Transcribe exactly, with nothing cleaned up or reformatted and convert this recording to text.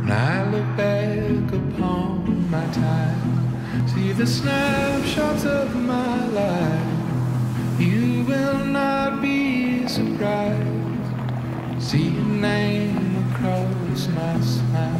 When I look back upon my time, see the snapshots of my life, you will not be surprised. See your name across my smile.